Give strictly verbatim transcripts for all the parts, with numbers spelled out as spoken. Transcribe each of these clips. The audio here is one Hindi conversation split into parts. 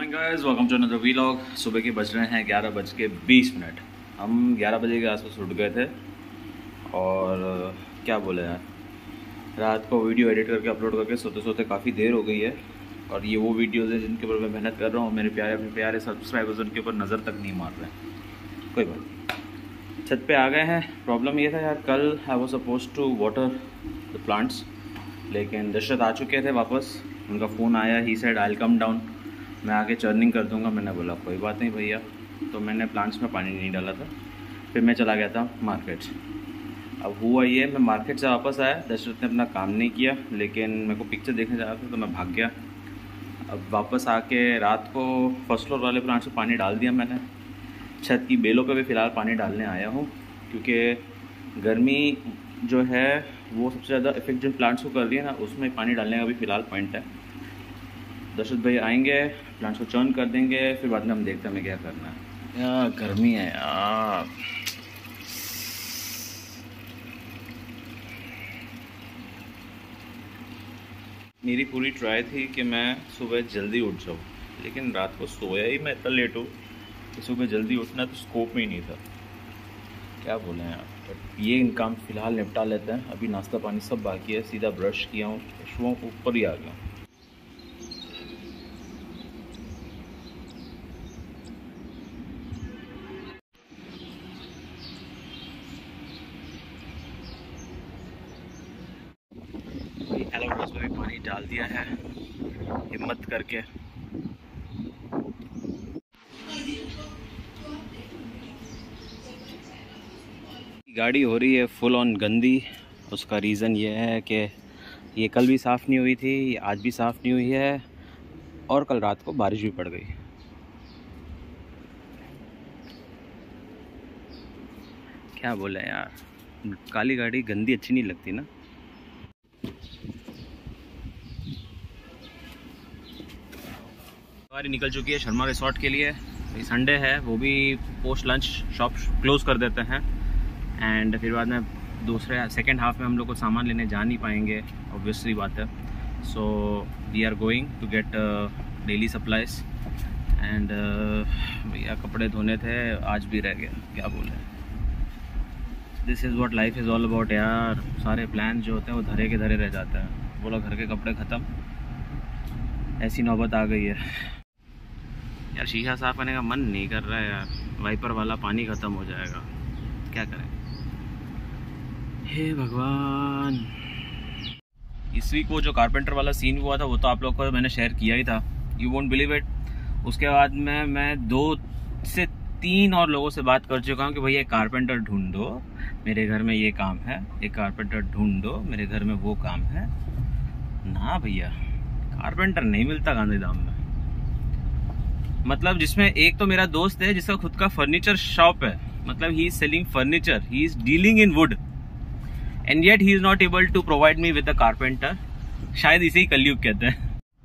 Morning guys, welcome to another vlog. सुबह के बज रहे हैं ग्यारह बज के बीस मिनट। हम ग्यारह बजे के आसपास उठ गए थे और क्या बोले यार, रात को वीडियो एडिट करके अपलोड करके सोते सोते काफ़ी देर हो गई है। और ये वो वीडियोज़ हैं जिनके ऊपर मैं मेहनत कर रहा हूँ। मेरे प्यारे अपने प्यारे सब्सक्राइबर्स उनके ऊपर नज़र तक नहीं मार रहे हैं। कोई बात नहीं, छत पे आ गए हैं। प्रॉब्लम ये था यार, कल I was suppose to water the plants, लेकिन दशरथ आ चुके थे वापस। उनका फ़ोन आया, he said I will come down, मैं आके चर्निंग कर दूंगा। मैंने बोला कोई बात नहीं भैया। तो मैंने प्लांट्स में पानी नहीं डाला था। फिर मैं चला गया था मार्केट। अब हुआ ये, मैं मार्केट से वापस आया, दशरथ ने अपना काम नहीं किया, लेकिन मेरे को पिक्चर देखने जा रहा था तो मैं भाग गया। अब वापस आके रात को फर्स्ट फ्लोर वाले प्लांट्स में पानी डाल दिया मैंने। छत की बेलों पे भी फ़िलहाल पानी डालने आया हूँ, क्योंकि गर्मी जो है वो सबसे ज़्यादा इफेक्ट जिन प्लांट्स को कर रही है ना, उसमें पानी डालने का भी फ़िलहाल पॉइंट है। दशरथ भाई आएंगे, प्लांट्स को चर्न कर देंगे, फिर बाद में हम देखते हैं हमें क्या करना है। यार गर्मी है यार। मेरी पूरी ट्राई थी कि मैं सुबह जल्दी उठ जाऊँ, लेकिन रात को सोया ही मैं इतना लेट हूँ कि सुबह जल्दी उठना तो स्कोप में ही नहीं था। क्या बोलें यार, बट ये काम फ़िलहाल निपटा लेते हैं। अभी नाश्ता पानी सब बाकी है, सीधा ब्रश किया हूँ, शुरू ऊपर ही आ गया। एलोवेरा में भी पानी डाल दिया है हिम्मत करके। गाड़ी हो रही है फुल ऑन गंदी। उसका रीज़न ये है कि ये कल भी साफ़ नहीं हुई थी, आज भी साफ़ नहीं हुई है, और कल रात को बारिश भी पड़ गई। क्या बोले यार, काली गाड़ी गंदी अच्छी नहीं लगती ना। गाड़ी निकल चुकी है शर्मा रिसोर्ट के लिए। संडे है, वो भी पोस्ट लंच शॉप क्लोज़ कर देते हैं। एंड फिर बाद में दूसरे सेकेंड हाफ में हम लोग को सामान लेने जा नहीं पाएंगे, ऑब्वियसली बात है। So we are going to get daily supplies. And भैया कपड़े धोने थे, आज भी रह गया, क्या बोले। This is what life is all about यार। सारे प्लान जो होते हैं वो धरे के धरे रह जाते हैं। बोला घर के कपड़े ख़त्म, ऐसी नौबत आ गई है यार। शीशा साफ़ करने का मन नहीं कर रहा है यार, वाइपर वाला पानी ख़त्म हो जाएगा, क्या करें। हे भगवान। इस वीक वो जो कारपेंटर वाला सीन हुआ था वो तो आप लोग को मैंने शेयर किया ही था, यू वोंट बिलीव इट। उसके बाद में मैं दो से तीन और लोगों से बात कर चुका हूँ कि भैया एक कारपेंटर ढूंढो, मेरे घर में ये काम है, एक कारपेंटर ढूंढो, मेरे घर में वो काम है। ना भैया, कारपेंटर नहीं मिलता गांधीधाम में। मतलब जिसमें एक तो मेरा दोस्त है जिसका खुद का फर्नीचर शॉप है, मतलब he is selling furniture, he is dealing in wood, and yet he is not able to provide me with a carpenter. शायद इसे ही कलयुग कहते हैं।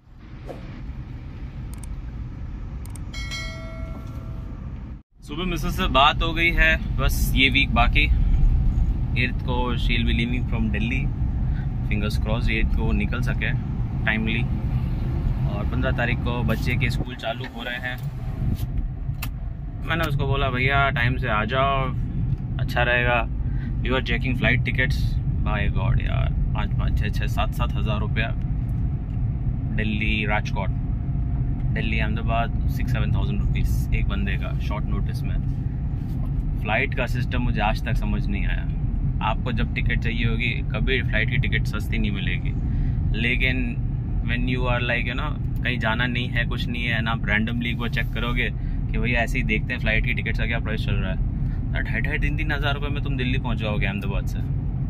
सुबह मिसेस से बात हो गई है, बस ये वीक बाकी। एट्थ को she will be leaving from Delhi, fingers cross eighth को निकल सके टाइमली। और पंद्रह तारीख को बच्चे के स्कूल चालू हो रहे हैं। मैंने उसको बोला भैया टाइम से आ जाओ, अच्छा रहेगा। You are checking flight tickets, by god यार, पाँच पाँच छः छः सात सात हज़ार रुपया। Delhi Rajkot, Delhi Ahmedabad, six seven thousand rupees एक बंदे का शॉर्ट नोटिस में। फ़्लाइट का सिस्टम मुझे आज तक समझ नहीं आया। आपको जब टिकट चाहिए होगी, कभी फ़्लाइट की टिकट सस्ती नहीं मिलेगी, लेकिन when you are like you know कहीं जाना नहीं है, कुछ नहीं है ना, आप रैंडमली एक बार चेक करोगे कि भैया ऐसे ही देखते हैं फ़्लाइट की टिकट का क्या प्राइस चल रहा है, ढाई ढाई तीन तीन हज़ार रुपये में तुम दिल्ली पहुंच जाओगे अहमदाबाद से।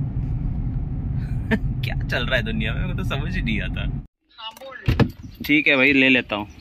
क्या चल रहा है दुनिया में, मेरे को तो समझ ही नहीं आता। हाँ बोल। ठीक है भाई, ले लेता हूँ।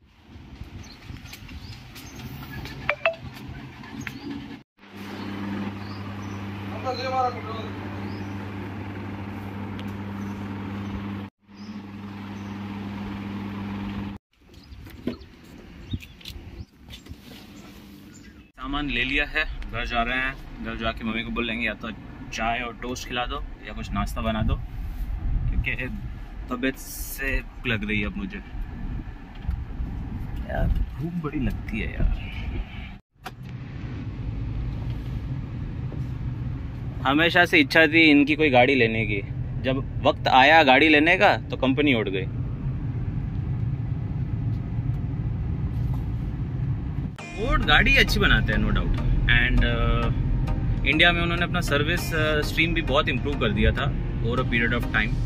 सामान ले लिया है, घर जा रहे हैं। घर जाके मम्मी को बोलेंगे या तो चाय और टोस्ट खिला दो या कुछ नाश्ता बना दो, क्योंकि तबीयत से भूख लग रही है अब मुझे। यार भूख बड़ी लगती है यार। हमेशा से इच्छा थी इनकी कोई गाड़ी लेने की, जब वक्त आया गाड़ी लेने का तो कंपनी उड़ गई। फोर्ड गाड़ी अच्छी बनाते हैं नो डाउट, एंड इंडिया में उन्होंने अपना सर्विस स्ट्रीम भी बहुत इम्प्रूव कर दिया था over a period of time.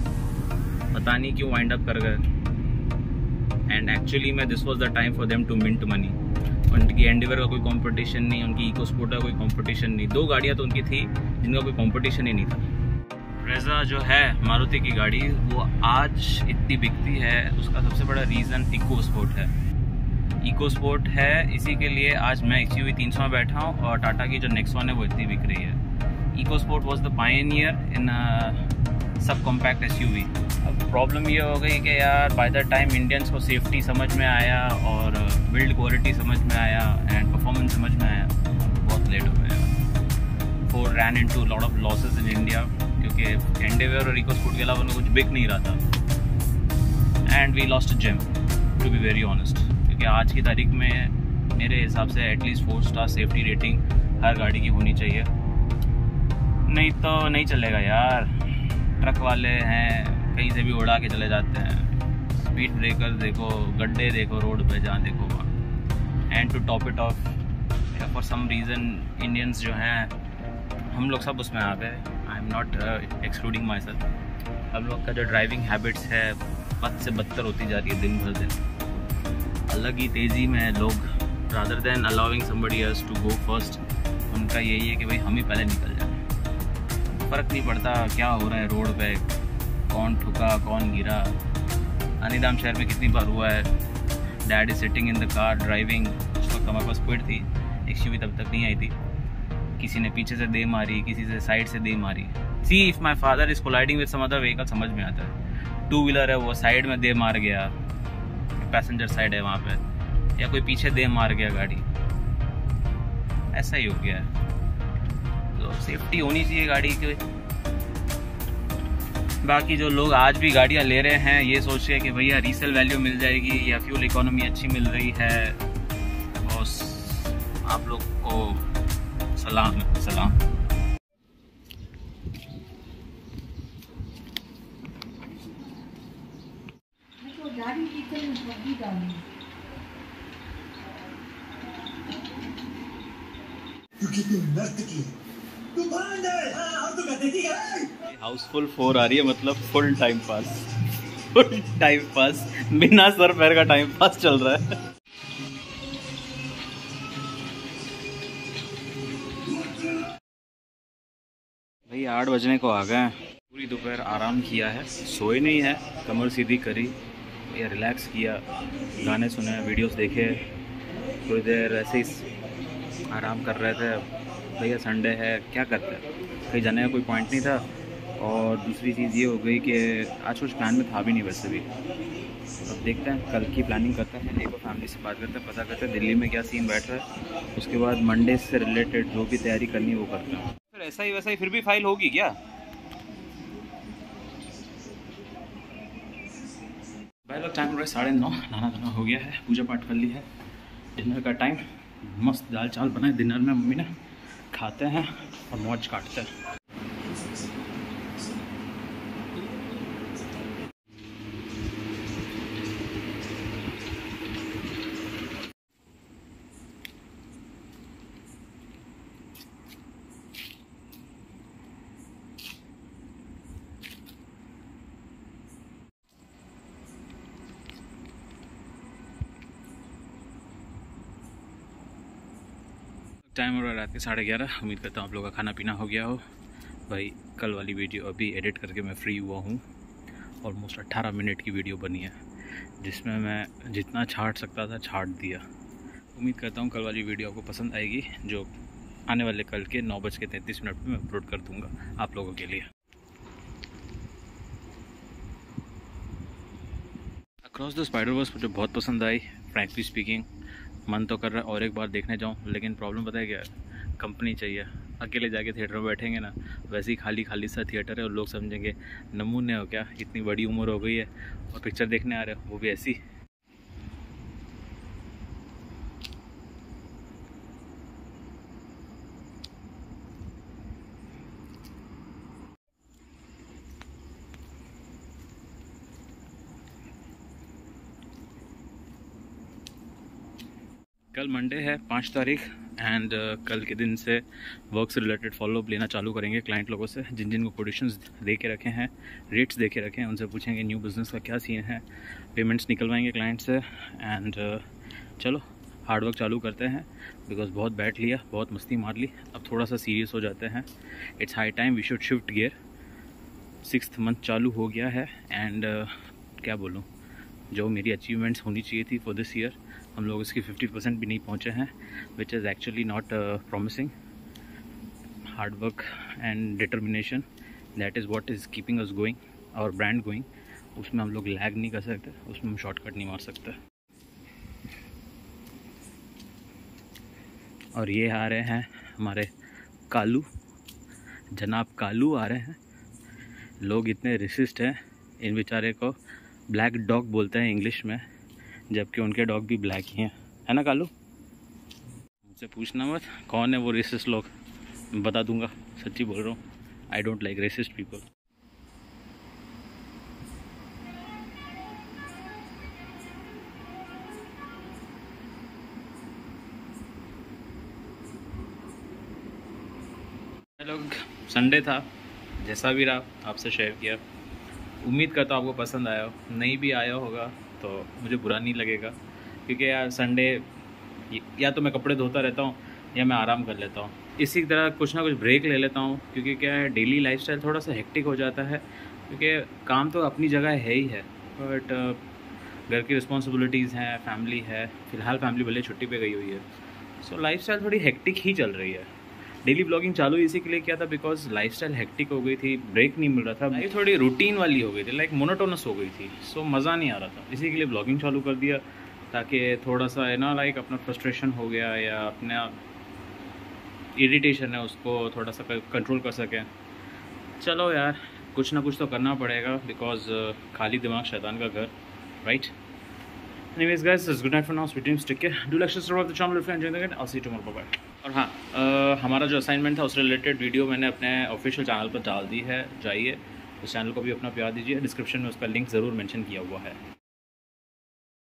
पता नहीं क्यों वाइंड अप कर गए, एंड एक्चुअली में this was the time for them to mint money. उनकी एंडेवर का कोई कंपटीशन नहीं, उनकी इको स्पोर्ट का कोई कंपटीशन नहीं। दो गाड़ियां तो उनकी थी जिनका कोई कंपटीशन ही नहीं था। ब्रेजा जो है मारुति की गाड़ी, वो आज इतनी बिकती है, उसका सबसे बड़ा रीज़न इको स्पोर्ट है। इको स्पोर्ट है, इसी के लिए आज मैं एक्सयूवी तीन सौ में बैठा हूँ और टाटा की जो नेक्सॉन है वो इतनी बिक रही है। EcoSport was the pioneer in subcompact SUV. अब प्रॉब्लम ये हो गई कि यार बाय द टाइम इंडियंस को सेफ्टी समझ में आया और बिल्ड क्वालिटी समझ में आया एंड परफॉर्मेंस समझ में आया, बहुत लेट हो गया। Ford ran into lot of losses in India, क्योंकि एंडेवर और इको स्पोर्ट के अलावा उन्हें कुछ बिक नहीं रहा था, and we lost a gem to be very honest. क्योंकि आज की तारीख में मेरे हिसाब से at least four star safety rating हर गाड़ी की होनी चाहिए, नहीं तो नहीं चलेगा यार। ट्रक वाले हैं, कहीं से भी उड़ा के चले जाते हैं। स्पीड ब्रेकर देखो, गड्ढे देखो रोड पे, जहाँ देखो वहाँ। And to top it off, for some reason Indians जो हैं हम लोग सब उसमें आ गए। I am not excluding myself. हम लोग का जो ड्राइविंग हैबिट्स है बद से बदतर होती जा रही है दिन भर दिन। अलग ही तेज़ी में लोग, rather than allowing somebody else to go first, उनका यही है कि भाई हम ही पहले निकल जाए। फ़र्क नहीं पड़ता क्या हो रहा है रोड पे, कौन ठुका कौन गिरा। अनिदाम शहर में कितनी बार हुआ है, dad is sitting in the car driving, उस वक्त हमारे पास स्पीड थी, एक्सयूवी तब तक नहीं आई थी, किसी ने पीछे से दे मारी, किसी से साइड से दे मारी। See if my father is colliding with some other vehicle, समझ में आता है। टू व्हीलर है वो साइड में दे मार गया, पैसेंजर साइड है वहाँ पे, या कोई पीछे दे मार गया गाड़ी, ऐसा ही हो गया है। तो सेफ्टी होनी चाहिए गाड़ी की। बाकी जो लोग आज भी गाड़ियाँ ले रहे हैं ये सोच रहे हैं कि भैया रीसेल वैल्यू मिल जाएगी या फ्यूल इकोनॉमी अच्छी मिल रही है, और आप लोग को सलाम सलाम। हाउसफुल फोर आ रही है, मतलब full time pass, full time pass, बिना सर पैर का टाइम पास चल रहा है। भाई आठ बजने को आ गए, पूरी दोपहर आराम किया है, सोए नहीं है, कमर सीधी करी, भैया रिलैक्स किया, गाने सुने, वीडियोस देखे, थोड़ी देर ऐसे ही आराम कर रहे थे। भैया संडे है, क्या करते हैं, कहीं जाने का कोई पॉइंट नहीं था। और दूसरी चीज़ ये हो गई कि आज कुछ प्लान में था भी नहीं वैसे भी। अब देखते हैं, कल की प्लानिंग करते हैं, एक बार फैमिली से बात करते हैं, पता करते हैं दिल्ली में क्या सीन बैठ रहा है, उसके बाद मंडे से रिलेटेड जो भी तैयारी करनी है वो करते हैं। फिर ऐसा ही वैसा ही फिर भी फाइल होगी क्या? भाई लोग टाइम हो रहा है साढ़े नौ, नहाना धोना हो गया है, पूजा पाठ कर ली है, डिनर का टाइम, मस्त दाल चावल बनाए डिनर में मम्मी ने, खाते हैं और मौज काटते हैं। टाइम हो रहा है रात के साढ़े ग्यारह। उम्मीद करता हूँ आप लोगों का खाना पीना हो गया हो। भाई कल वाली वीडियो अभी एडिट करके मैं फ्री हुआ हूँ, ऑलमोस्ट अट्ठारह मिनट की वीडियो बनी है, जिसमें मैं जितना छाट सकता था छाट दिया। उम्मीद करता हूँ कल वाली वीडियो आपको पसंद आएगी, जो आने वाले कल के नौ बज के तैंतीस मिनट में मैं अपलोड कर दूँगा आप लोगों के लिए। अक्रॉस द स्पाइडरवर्स मुझे बहुत पसंद आई, फ्रैंकली स्पीकिंग। मन तो कर रहा है और एक बार देखने जाऊं, लेकिन प्रॉब्लम पता है क्या है, कंपनी चाहिए। अकेले जाके थिएटर में बैठेंगे ना, वैसे ही खाली खाली सा थिएटर है और लोग समझेंगे नमूने हो क्या, इतनी बड़ी उम्र हो गई है और पिक्चर देखने आ रहे हो, वो भी ऐसी। कल मंडे है पाँच तारीख एंड uh, कल के दिन से वर्क से रिलेटेड फॉलोअप लेना चालू करेंगे क्लाइंट लोगों से, जिन जिन को कोटेशंस दे के रखे हैं, रेट्स दे के रखे हैं, उनसे पूछेंगे न्यू बिज़नेस का क्या सीन है, पेमेंट्स निकलवाएंगे क्लाइंट से एंड uh, चलो हार्ड वर्क चालू करते हैं। बिकॉज बहुत बैठ लिया, बहुत मस्ती मार ली, अब थोड़ा सा सीरियस हो जाते हैं। It's high time we should shift gear. Sixth month चालू हो गया है एंड uh, क्या बोलूँ, जो मेरी अचीवमेंट्स होनी चाहिए थी फॉर दिस ईयर, हम लोग इसकी फिफ्टी परसेंट भी नहीं पहुँचे हैं, which is actually not promising. Hard work and determination, that is what is keeping us going, और ब्रांड गोइंग। उसमें हम लोग लैग नहीं कर सकते, उसमें हम शॉर्टकट नहीं मार सकते। और ये आ रहे हैं हमारे कालू, जनाब कालू आ रहे हैं। लोग इतने रेसिस्ट हैं, इन बेचारे को ब्लैक डॉग बोलते हैं इंग्लिश में, जबकि उनके डॉग भी ब्लैक ही हैं, है ना कालू? मुझसे पूछना मत कौन है वो रेसिस्ट लोग, मैं बता दूंगा, सच्ची बोल रहा हूँ। I don't like racist people. लोग संडे था, जैसा भी रहा आपसे शेयर किया। उम्मीद करता हूँ आपको पसंद आया हो, नहीं भी आया होगा तो मुझे बुरा नहीं लगेगा, क्योंकि यार संडे या तो मैं कपड़े धोता रहता हूँ या मैं आराम कर लेता हूँ। इसी तरह कुछ ना कुछ ब्रेक ले लेता हूँ, क्योंकि क्या है, डेली लाइफस्टाइल थोड़ा सा हेक्टिक हो जाता है, क्योंकि काम तो अपनी जगह है ही है, बट घर की रिस्पॉन्सिबिलिटीज़ हैं, फैमिली है। फ़िलहाल फैमिली भले छुट्टी पे गई हुई है, सो लाइफस्टाइल थोड़ी हेक्टिक ही चल रही है। डेली ब्लॉगिंग चालू इसी के लिए किया था बिकॉज लाइफस्टाइल हेक्टिक हो गई थी, ब्रेक नहीं मिल रहा था, लाइफ थोड़ी रूटीन वाली हो गई थी, लाइक मोनोटोनस हो गई थी, सो मज़ा नहीं आ रहा था। इसी के लिए ब्लॉगिंग चालू कर दिया, ताकि थोड़ा सा है ना, लाइक अपना फ्रस्ट्रेशन हो गया या अपना इरिटेशन है उसको थोड़ा सा कंट्रोल कर सकें। चलो यार, कुछ ना कुछ तो करना पड़ेगा, बिकॉज खाली दिमाग शैतान का घर, right? Anyways guys, it's good night for now. Sweet dreams, take care. Do like, subscribe to the channel if you enjoyed it. I'll see you tomorrow. Bye bye. और हाँ, आ, हमारा जो असाइनमेंट था उससे रिलेटेड वीडियो मैंने अपने ऑफिशियल चैनल पर डाल दी है, जाइए उस चैनल को भी अपना प्यार दीजिए। डिस्क्रिप्शन में उसका लिंक ज़रूर मेंशन किया हुआ है।